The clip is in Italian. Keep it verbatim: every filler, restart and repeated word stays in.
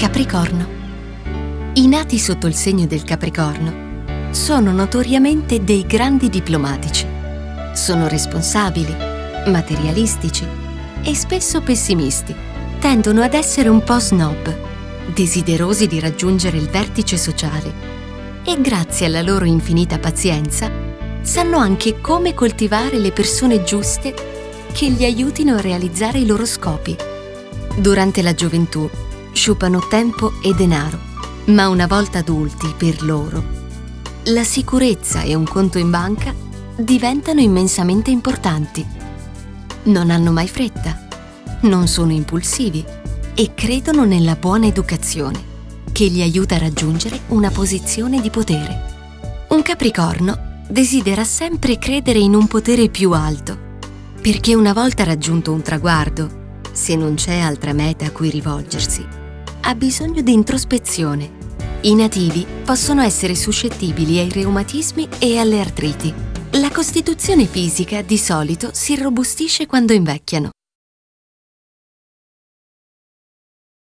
Capricorno. I nati sotto il segno del Capricorno sono notoriamente dei grandi diplomatici. Sono responsabili, materialistici e spesso pessimisti. Tendono ad essere un po' snob, desiderosi di raggiungere il vertice sociale e grazie alla loro infinita pazienza sanno anche come coltivare le persone giuste che gli aiutino a realizzare i loro scopi. Durante la gioventù sciupano tempo e denaro, ma una volta adulti, per loro, la sicurezza e un conto in banca diventano immensamente importanti. Non hanno mai fretta, non sono impulsivi e credono nella buona educazione, che li aiuta a raggiungere una posizione di potere. Un Capricorno desidera sempre credere in un potere più alto, perché una volta raggiunto un traguardo, se non c'è altra meta a cui rivolgersi, ha bisogno di introspezione. I nativi possono essere suscettibili ai reumatismi e alle artriti. La costituzione fisica di solito si irrobustisce quando invecchiano.